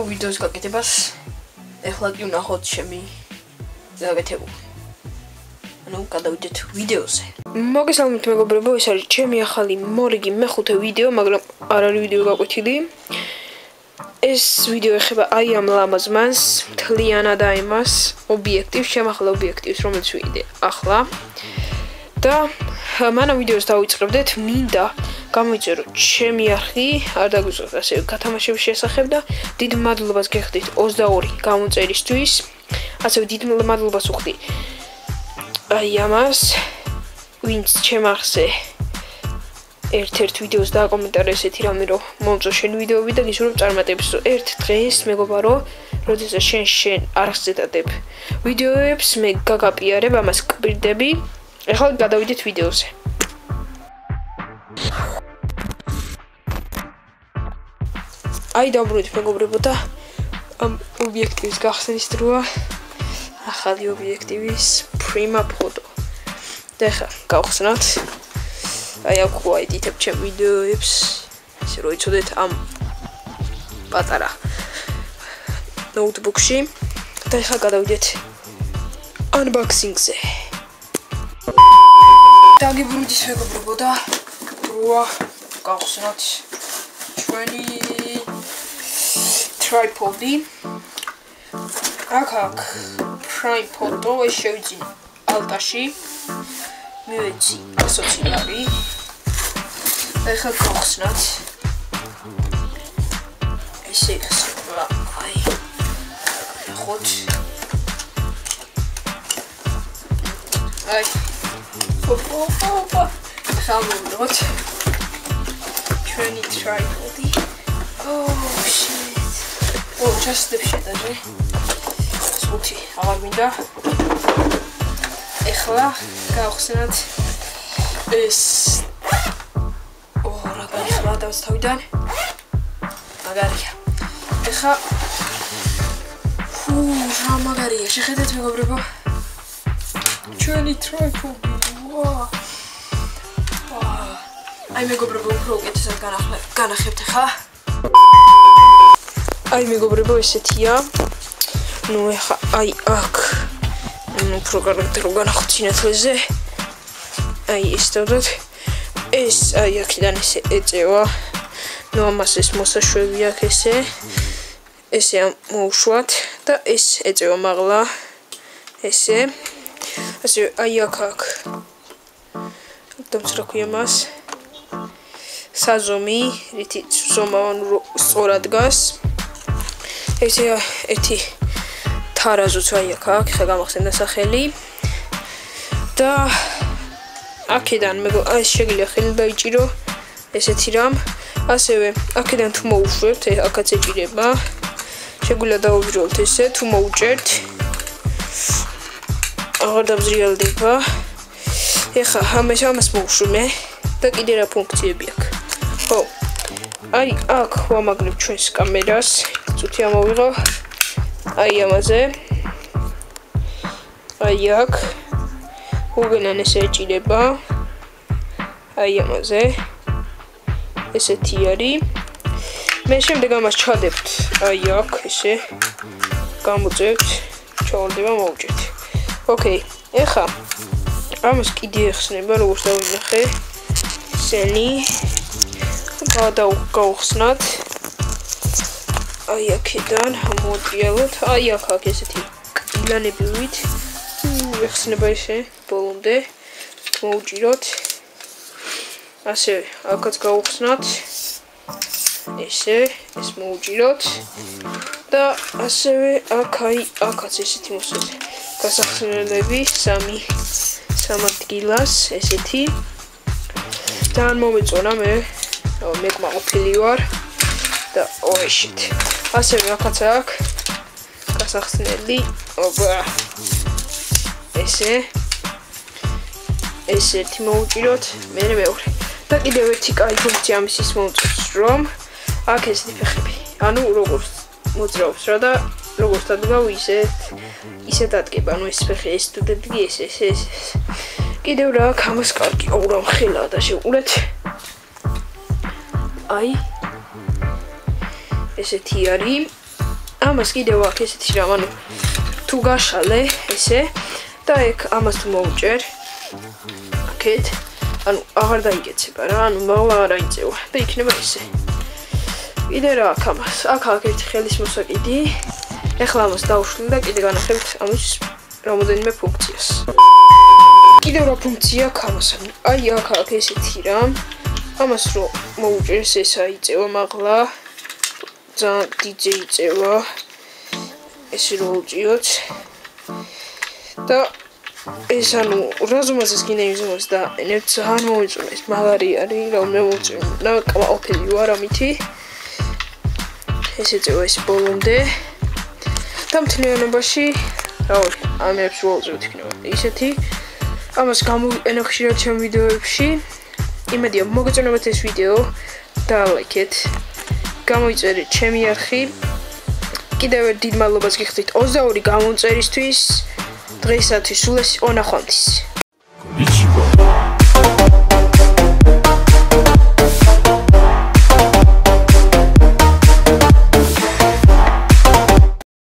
ვიდეოს გაკეთებას. ეხლა კი ვნახოთ ჩემი გაკეთებული. ანუ გადავიდეთ ვიდეოზე. მოგესალმებით მეგობრებო, ეს არის ჩემი ახალი მორიგი მეხუთე ვიდეო, მაგრამ არ არის ვიდეო გაკვეთილი. ეს ვიდეო ეხება აი ამ ლამაზმანს, მთლიანად აი მას ობიექტივს, შემახლა ობიექტივს, რომელიც ვიდე ახლა. და მანამ ვიდეოს დავიწყებდეთ, მინდა გამოიწეროთ ჩემი არხი, არ დაგვიწყოთ ასევე გათამაშების შესახებ და დიდ მადლობას გეხდით 22 გამოწერისთვის. ასევე დიდ მადლობას ვუხდი აი ამას, ვინც ჩემ არხზე ერთ-ერთ ვიდეოს დააკომენტარა ესეთი რამე, რომ მომწო შენ ვიდეოები და გისურვებ წარმატებას. ერთ დღეს მეგობარო, როდესაც შენ არხზე დადებ ვიდეოებს, მე გაგაპიარებ, ამას კპირდები. ეხლა გადავიდეთ ვიდეოზე. აი დაბრუნდით მეგობრებო და ამ ობიექტივის გახსნის დროა. ახალი ობიექტივის პრიმა ფოტო. და ეხლა გავხსნათ. აი აქ ვაიდიტებ ჩემ ვიდეოებს, ისე რომ იცოდეთ ამ პატარა ნოუთბუქში. და ეხლა გადავიდეთ unboxing-ზე. დაგიბრუნდით მეგობრებო და დროა გავხსნათ ჩვენი ტრაიპოდი. აქ prime photo ეს შევიძინე ალტაში. მივეცი 120 ლარი. ეხლა გავხსნათ ესე აი ხოთ აი ოპა სამუდოთ ჩვენი ტრაიპოდი. just the shit даже. Смотри, აღარ მინდა. ეხლა გავხსნათ ეს რა გაიხსნა დავს თავიდან. მაგარია. ეხლა რა მაგარია, შეხედეთ მეგობრებო. ჩვენი ტრაიპოდი. აი მეგობრებო, უფრო უკეთესად განახებთ ახლა. აი მეგობრებო, ესეთია. ნუ ეხლა აი აქ უფრო კარგად განახოთ სინათლეზე. აი ეს დავდოთ. ეს აი აქედან ესე ეწევა. ნუ ამას ეს მოსაშვები აქვს ესე მოუშვათ და ეს ეწევა მაღლა. ესე ასე აი აქ დამცრა ქვია მას. საზომი, რითიც ზომა სწორად დგას. ერთი თარაზოც აი აქ, ხა გამახსენდა სახელი. და აქედან ეს შეგიძლია ხელი დაიჭირო ესეთი რამ. ასევე აქედან თუ მოუშვებთ, აქაც ეჭირება. შეგვიძლია დავუძრაოთ ესე, თუ მოუჭერთ აღარ დამზრიალდება. ეხლა ამას მოუშვე და კიდე რა ფუნქციები აქვს. ხო. აი აქ ვამაგრებ ჩვენს კამერას. ცუცი ამოვიღო. აი ამაზე. აი აქ უგენან ესე ეჭირება. აი ამაზე. ესეთი არის. მე შემდეგ ამას ჩადებთ. აი აქ ესე გამოწევთ. ჩავარდება მოვუჭერთ. ოკეი. ეხლა ამას კიდე ეხსნება, როგორც დავინახე. სენი გავხსნათ. აი აქედან მოვიალოთ. აი აქ ესეთი კბილანები ვით. ეხსნება ესე ბოლომდე. მოვუჭიროთ. ასე აქაც გავხსნათ. ესე ეს მოვუჭიროთ. და ასევე აქაც ესეთი მოსვეთ. გასახსნელები 3 ადგილას ესეთი. ძალიან მომეწონა მე კმაყოფილი ვარ და ოეშით. ასევე აქაც აქ გასახსნელი. ოპა. ესეთი მოვუჭიროთ, მე მეორე. და კიდევ ერთი კაი ფუნქცია ამის ის მომწონს, რომ აქ ესეთი ფეხები. ანუ როგორც მოძრაობს რა და როგორც დადგავ ისე დადგება. ანუ ეს ფეხი ეს თუ დადგი ეს. კიდევ რა აქ ამას კარგი აურა მხელა და შეუყურეთ. აი ესეთი არის. ამას კიდევ აქვს ესეთი რამ, ანუ თუ გაშალე ესე და ეგ ამას თუ მოვუჭერ აქეთ, ანუ აღარ დაიგეცება რა, ანუ მაღლა არ აიწევა და იქნება ესე. კიდე რა აქვს ამას? აქ აქვს ერთი ხელის მოსაკიდი. ეხლა ამას დავუშვი და კიდე განახებთ ამის რამოდენიმე ფუნქციას. კიდევ რა ფუნქცია აქვს ამას? აი აქ აქვს ესეთი რამ. ამას რო მოვუჭერს ეს აიწევა მაღლა. ძალიან დიდზე იწევა. ესე რო უჭიოთ. და ეს ანუ რაზომაზეს გინდა იმზომას და ენერგ ძალიან მოიწონეს. მაგარი არის რომ მე მოვუჭერ და კმაყოფილი ვარ ამითი. ესე წევა ეს ბოლომდე. და მთლიანობაში რავი, ამებს ვუწევთ იქნება ისეთი. ამას გამოვიყენე ხშირად ჩემ ვიდეოებში. იმედია მოგეწონებათ ეს ვიდეო და ლაიქეთ. გამოიწერეთ ჩემი არხი. კიდევ ერთ დიდ მადლობას გიხდით 22 გამომწერისთვის. დღეისათვის სულ ეს 2 ნახვამდის.